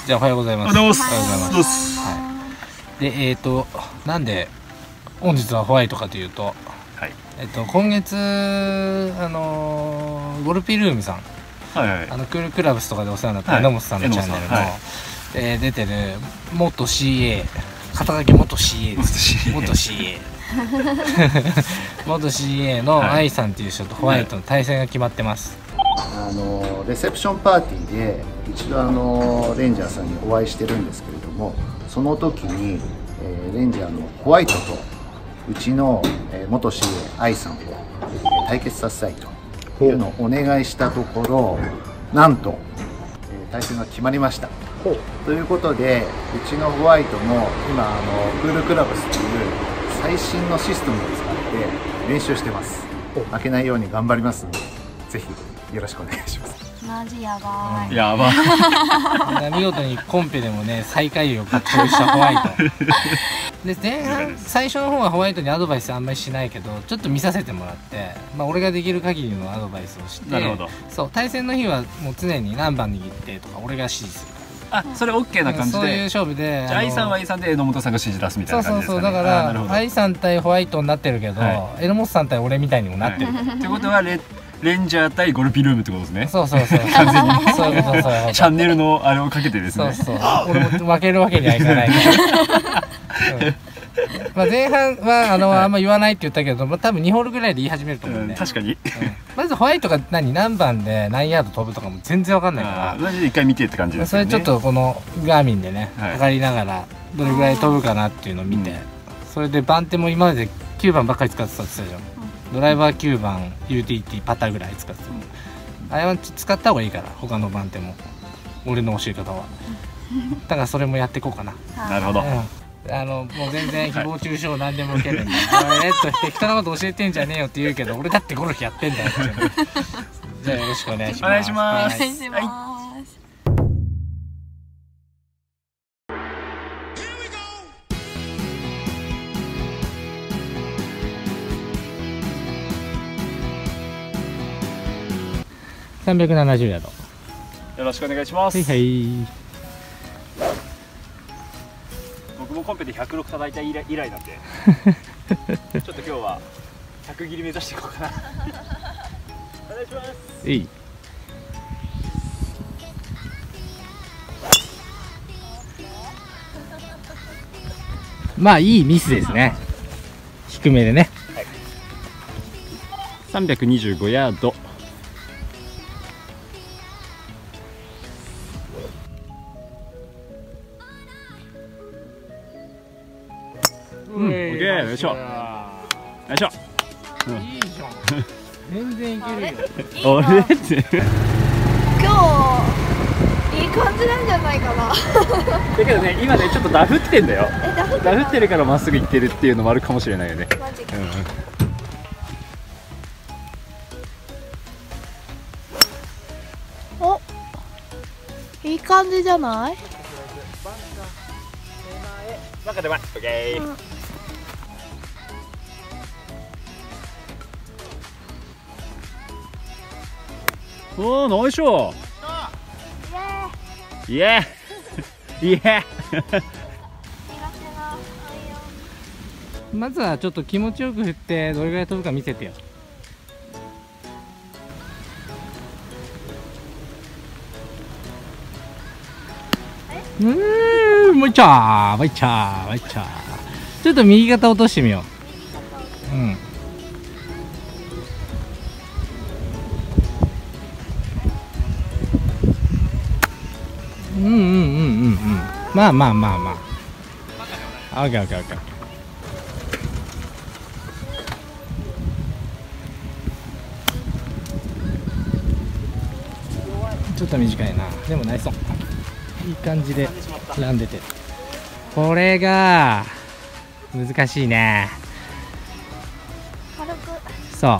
じゃあおはようございます。 おはようございます。はい。でなんで本日はホワイトかというと、 はい、 今月ゴルピルームさん、 はいはい、 クールクラブスとかでお世話になった榎本さんのチャンネルの、出てる元 CA、 肩書き元 CA です。元 CA 元 CA の愛さんっていう人とホワイトの対戦が決まってます。 レセプションパーティーで一度レンジャーさんにお会いしてるんですけれども、その時に、レンジャーのホワイトとうちの、元 CA 愛さんを、対決させたいというのをお願いしたところ、なんと、対戦が決まりました。ということで、うちのホワイトも今クールクラブスという最新のシステムを使って練習してます。負けないように頑張りますので、ぜひよろしくお願いします。 マジやばい。 やばい。 見事にコンペでもね、最下位を獲得したホワイトで、前半最初の方はホワイトにアドバイスあんまりしないけど、ちょっと見させてもらって、俺ができる限りのアドバイスをして、 なるほど。 そう、対戦の日はもう常に何番握ってとか俺が指示する。 あ、それ OK な感じで、 そういう勝負で、 愛さんは愛さんで榎本さんが指示出すみたいな感じですかね。 そうだから愛さん対ホワイトになってるけど、榎本さん対俺みたいにもなってる。 ってことはレンジャー対ゴルピルームってことですね。 そう完全にそういうこと。 チャンネルのあれをかけてですね。 俺も負けるわけにはいかないから前半はあんま言わないって言ったけど、多分2ホールぐらいで言い始めると思うんで。 確かに。 まずホワイトが何番で何ヤード飛ぶとかも全然わかんないから、 マジで一回見てって感じですよね。 それちょっとこのガーミンでね、測りながらどれぐらい飛ぶかなっていうのを見て、それで番手も今まで9番ばっかり使ってたって言ってたじゃん。ドライバー9番 UTT パタぐらい使ってた。あれは使った方がいいから、他の番手も俺の教え方は。だからそれもやっていこうかな。 なるほど。 もう全然誹謗中傷何でも受けるんで、適当なこと教えてんじゃねえよって言うけど、俺だってゴルフやってんだよって。じゃあよろしくお願いします。 お願いします。 お願いします。 370ヤード。 よろしくお願いします。 はい。 僕もコンペで106叩いた以来なんでちょっと今日は100切り目指していこうかなお願いします。 いい。まあいいミスですね。低めでね。 はい、325ヤード。よいしょ。よいしょ。 いいじゃん。全然いけるよ。 あれって。 今日いい感じなんじゃないかな。 だけどね、今ねちょっとダフってんだよ。ダフってるからまっすぐ行ってるっていうのもあるかもしれないよね。 マジか。お、いい感じじゃない？ 中で前。オッケー。おー、ナイスショー。イエーイエーまずはちょっと気持ちよく振ってどれぐらい飛ぶか見せてよ。もういっちゃー、もういっちゃー、もういっちゃー。ちょっと右肩落としてみよう。まあ。オッケー。ちょっと短いな。でもナイスオン。いい感じでラン出てる。これが難しいね。 軽く。 そう。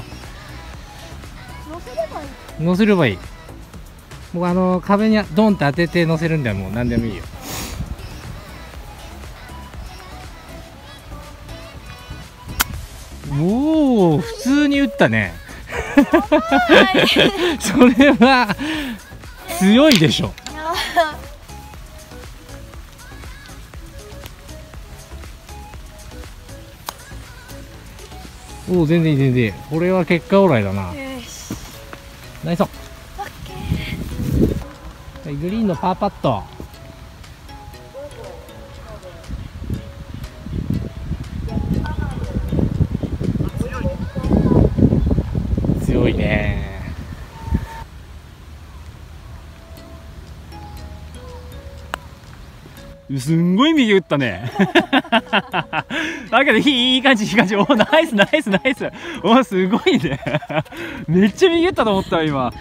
乗せればいい。もう壁にドンって当てて乗せるんだよ。もう何でもいいよ。おお、普通に打ったね。それは強いでしょ。 おお、全然いい全然いい。これは結果オーライだな。 よし。 ナイスオン。 オッケー。 はい、グリーンのパーパット。強いね。 すんごい右打ったね。だけどいい感じいい感じ。おナイスナイスナイス。おすごいね。めっちゃ右打ったと思った今。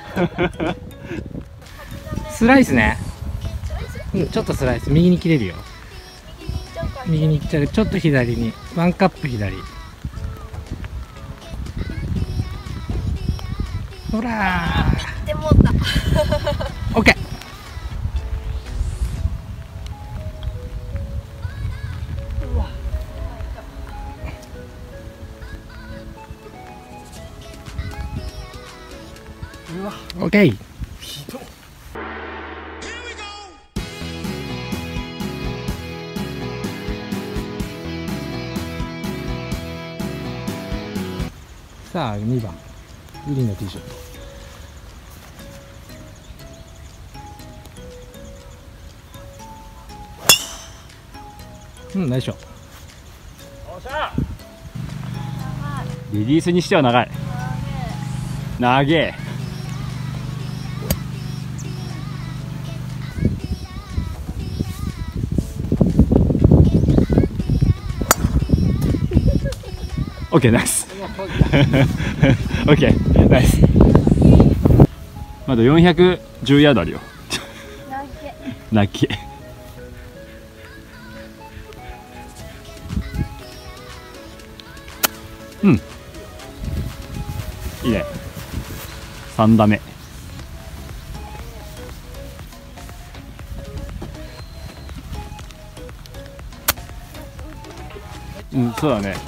スライスね。うん、ちょっとスライス右に切れるよ。右に行っちゃう。ちょっと左にワンカップ左。ほらー。 でもった。 オッケー。オッケー。さあ2番グリーンのティーショット。うん、ナイスショット。 リリースにしては長い。長え。オッケーナイス。オッケーナイス。まだ410ヤードあるよ。ナッケ。うん。いいね。3打目。うん、そうだね。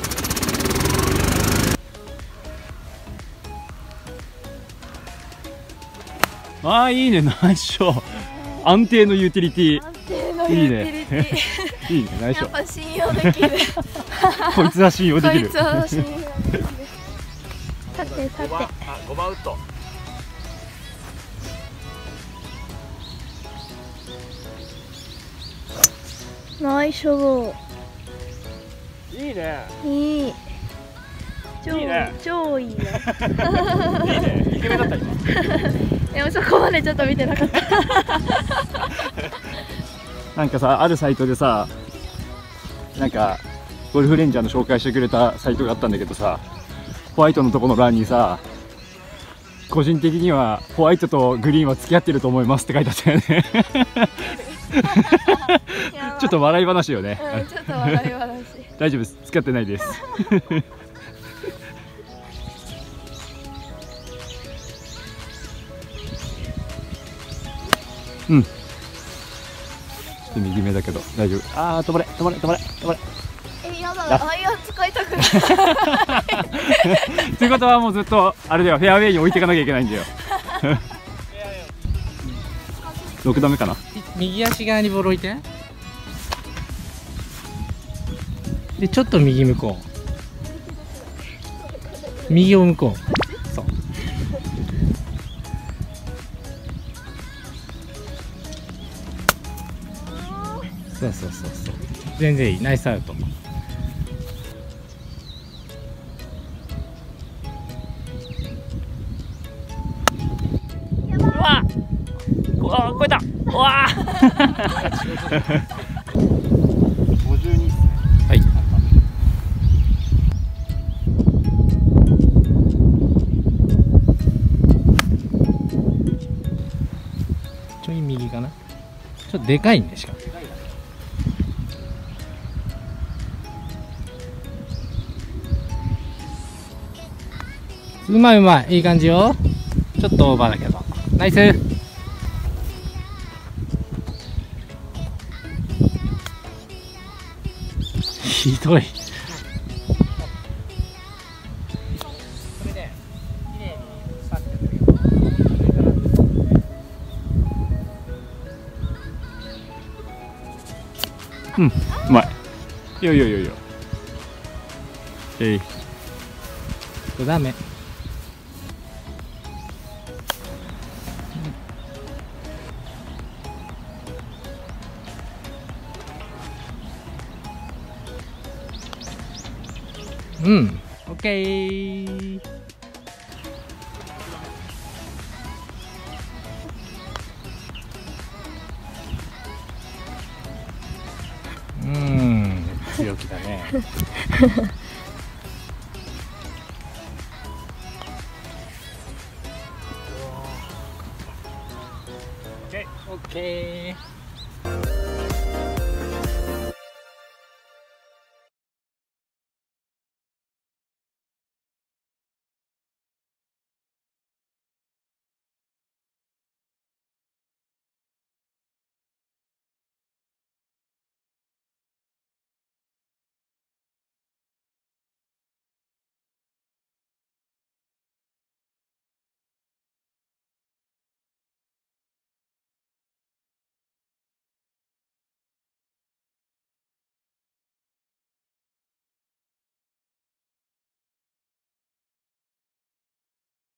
ああ、いいね、ナイスショー。安定のユーティリティ。 安定のユーティリティ。 いいね、ナイスショー。 やっぱ信用できる。 こいつは信用できる。 こいつは信用できる。立て立て。 5番ウッド。 ナイスショいいね。 ー。いい。超いいね。 超いいよ。 いいね。イケメンだった今。 でもそこまでちょっと見てなかった。 なんかさ、あるサイトでさ、なんかゴルフレンジャーの紹介してくれたサイトがあったんだけどさ、ホワイトのとこの欄にさ、個人的にはホワイトとグリーンは付き合ってると思いますって書いてあったよね。ちょっと笑い話よね。 うん、ちょっと笑い話。 大丈夫です、使ってないです。うん。ちょっと右目だけど大丈夫。ああ、止まれ止まれ止まれ止まれ。 やだ、アイアン使いたくない。 ということはもうずっとあれだよ、フェアウェイに置いていかなきゃいけないんだよ。6打目かな。 右足側にボール置いて。でちょっと右向こう。右を向こう。そう。そうそうそうそう。全然いい。ナイスアウト。 うわうわ超えた。うわ52っすね。 はい。ちょい右かな。ちょっとでかいんでしかも。うまいうまい、いい感じよ。ちょっとオーバーだけどナイス。ひどい。 うん、うまい。いいよいいよいいよ。 これダメ。うん、オッケー。強気だね。オッケー。